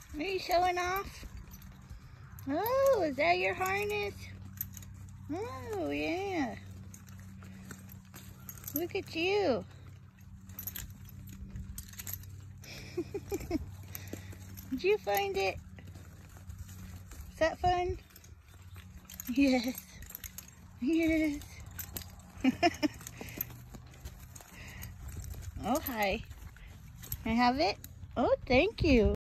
Are you showing off? Oh, is that your harness? Oh, yeah. Look at you. Did you find it? Is that fun? Yes. Yes. Oh, hi. Can I have it? Oh, thank you.